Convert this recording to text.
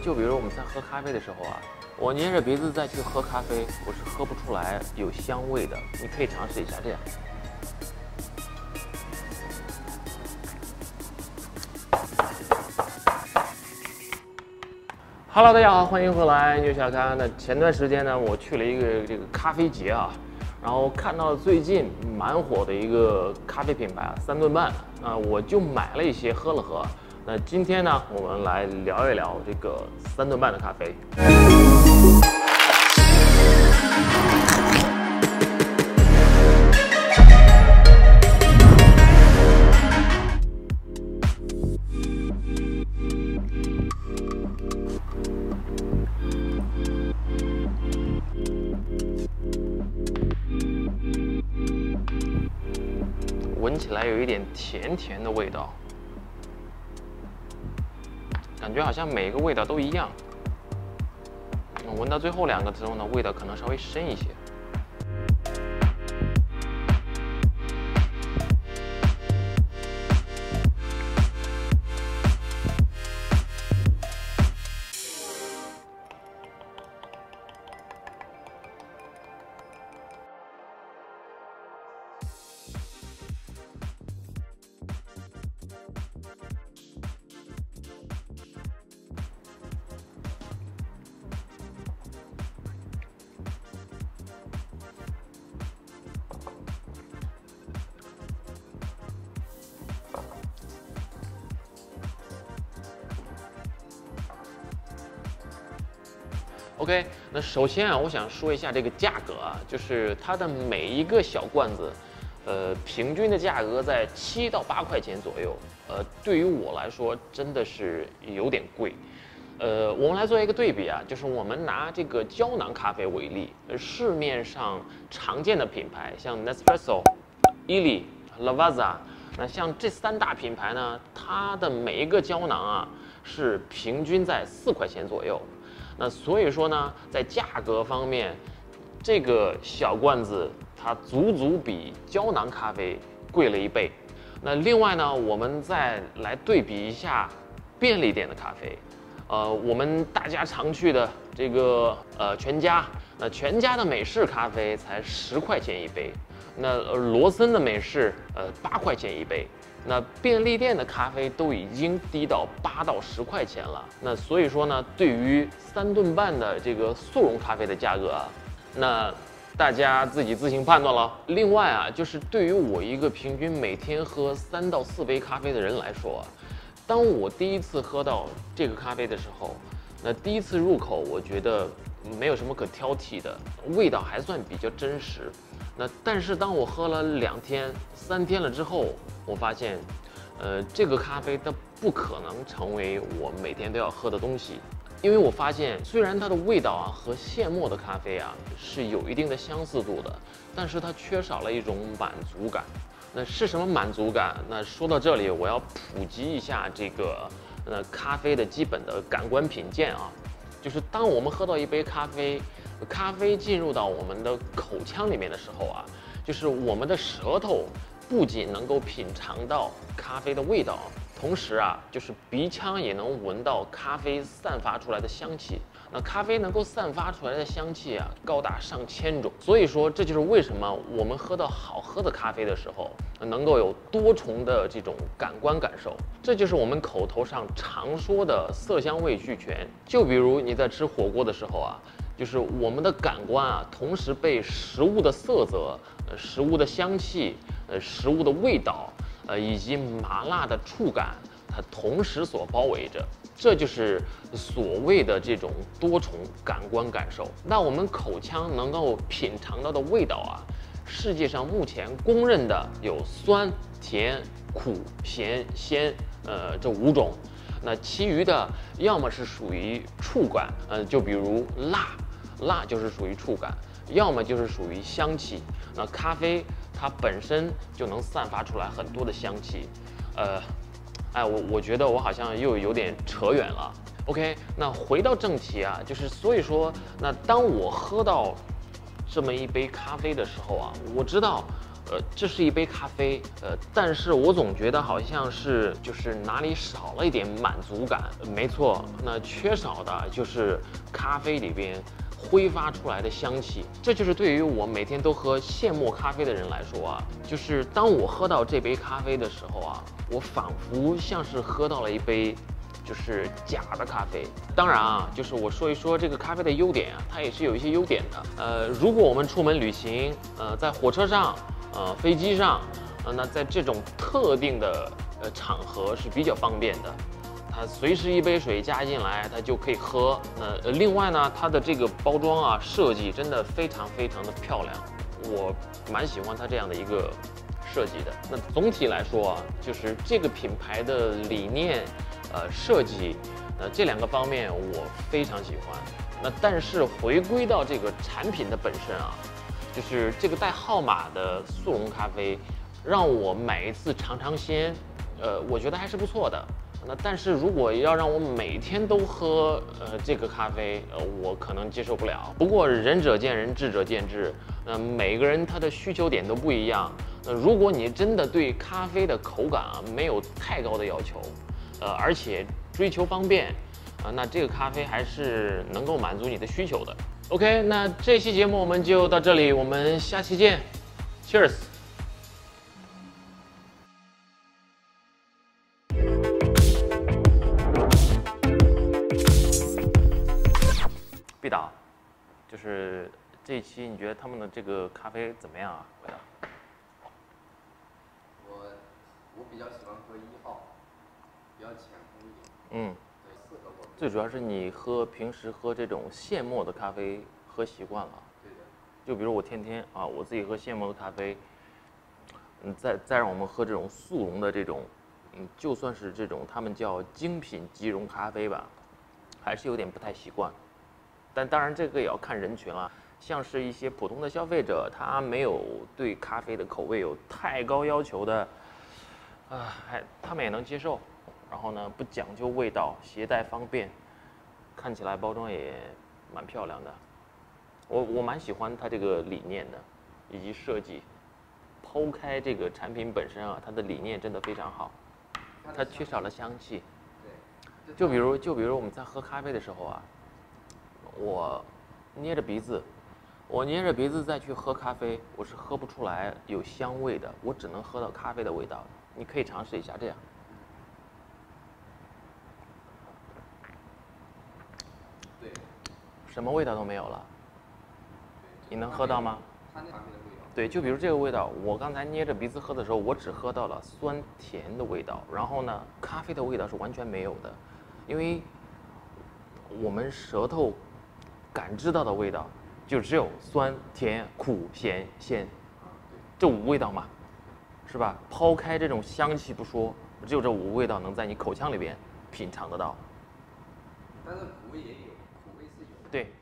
就比如我们在喝咖啡的时候啊，我捏着鼻子再去喝咖啡，我是喝不出来有香味的。你可以尝试一下这样。Hello， 大家好，欢迎回来牛小康。那前段时间呢，我去了一个这个咖啡节啊，然后看到最近蛮火的一个咖啡品牌啊，三顿半啊，我就买了一些喝了喝。那今天呢，我们来聊一聊这个三顿半的咖啡。闻起来有一点甜甜的味道，感觉好像每个味道都一样。闻到最后两个之后呢，味道可能稍微深一些。OK， 那首先啊，我想说一下这个价格啊，就是它的每一个小罐子，平均的价格在7到8块钱左右。对于我来说真的是有点贵。我们来做一个对比啊，就是我们拿这个胶囊咖啡为例，市面上常见的品牌像 Nespresso、Illy、Lavazza， 那像这3大品牌呢，它的每一个胶囊啊是平均在4块钱左右。那所以说呢，在价格方面，这个小罐子它足足比胶囊咖啡贵了1倍。那另外呢，我们再来对比一下便利店的咖啡，我们大家常去的这个全家，那全家的美式咖啡才10块钱1杯，那罗森的美式8块钱1杯。那便利店的咖啡都已经低到8到10块钱了，那所以说呢，对于3顿半的这个速溶咖啡的价格啊，那大家自行判断了。另外啊，就是对于我一个平均每天喝3到4杯咖啡的人来说啊，当我第一次喝到这个咖啡的时候，那第一次入口我觉得没有什么可挑剔的，味道还算比较真实。那但是当我喝了2天、3天了之后，我发现，这个咖啡它不可能成为我每天都要喝的东西，因为我发现虽然它的味道啊和现磨的咖啡啊是有一定的相似度的，但是它缺少了一种满足感。那是什么满足感？那说到这里，我要普及一下这个咖啡的基本的感官品鉴啊，就是当我们喝到一杯咖啡，咖啡进入到我们的口腔里面的时候啊，就是我们的舌头不仅能够品尝到咖啡的味道，同时啊，就是鼻腔也能闻到咖啡散发出来的香气。那咖啡能够散发出来的香气啊，高达上千种。所以说，这就是为什么我们喝到好喝的咖啡的时候，能够有多重的这种感官感受。这就是我们口头上常说的色香味俱全。就比如你在吃火锅的时候啊，就是我们的感官啊，同时被食物的色泽、食物的香气、食物的味道，以及麻辣的触感，它同时所包围着。这就是所谓的这种多重感官感受。那我们口腔能够品尝到的味道啊，世界上目前公认的有酸、甜、苦、咸、鲜，这5种。那其余的要么是属于触感，就比如辣就是属于触感，要么就是属于香气。那咖啡它本身就能散发出来很多的香气，我觉得我好像又有点扯远了。OK， 那回到正题啊，就是所以说，那当我喝到这么一杯咖啡的时候啊，我知道， 这是一杯咖啡，但是我总觉得好像是就是哪里少了一点满足感。没错，那缺少的就是咖啡里边挥发出来的香气。这就是对于我每天都喝现磨咖啡的人来说啊，就是当我喝到这杯咖啡的时候啊，我仿佛像是喝到了一杯就是假的咖啡。当然啊，就是我说一说这个咖啡的优点啊，它也是有一些优点的。如果我们出门旅行，在火车上，飞机上，那在这种特定的场合是比较方便的。它随时一杯水加进来，它就可以喝。另外呢，它的这个包装啊设计真的非常非常的漂亮，我蛮喜欢它这样的一个设计的。那总体来说啊，就是这个品牌的理念。设计，这两个方面我非常喜欢。那但是回归到这个产品的本身啊，就是这个带号码的速溶咖啡，让我买一次尝尝鲜，我觉得还是不错的。那但是如果要让我每天都喝这个咖啡，我可能接受不了。不过仁者见仁，智者见智，每个人他的需求点都不一样。如果你真的对咖啡的口感啊没有太高的要求，而且追求方便，那这个咖啡还是能够满足你的需求的。OK， 那这期节目我们就到这里，我们下期见 ，Cheers。毕导，就是这一期你觉得他们的这个咖啡怎么样啊？味道？ 我比较喜欢喝1号。比较浅烘一点。 嗯， 对，适合我。 最主要是你平时喝这种现磨的咖啡喝习惯了。 对的。 就比如我天天啊，我自己喝现磨的咖啡，再让我们喝这种速溶的这种，就算是这种他们叫精品即溶咖啡吧，还是有点不太习惯。但当然这个也要看人群了，像是一些普通的消费者，他没有对咖啡的口味有太高要求的。他们也能接受，然后呢，不讲究味道，携带方便，看起来包装也蛮漂亮的。我蛮喜欢它这个理念的，以及设计。抛开这个产品本身啊，它的理念真的非常好，它缺少了香气。 对。 就比如我们在喝咖啡的时候啊，我捏着鼻子再去喝咖啡，我是喝不出来有香味的，我只能喝到咖啡的味道。你可以尝试一下这样。 对。 什么味道都没有了。你能喝到吗？ 它那咖啡的味道。 对，就比如这个味道，我刚才捏着鼻子喝的时候，我只喝到了酸甜的味道，然后呢，咖啡的味道是完全没有的，因为我们舌头感知到的味道就只有酸、甜、苦、咸、鲜，这5味道嘛。是吧？抛开这种香气不说，只有这5味道能在你口腔里边品尝得到。 但是苦味也有，苦味是有。 对。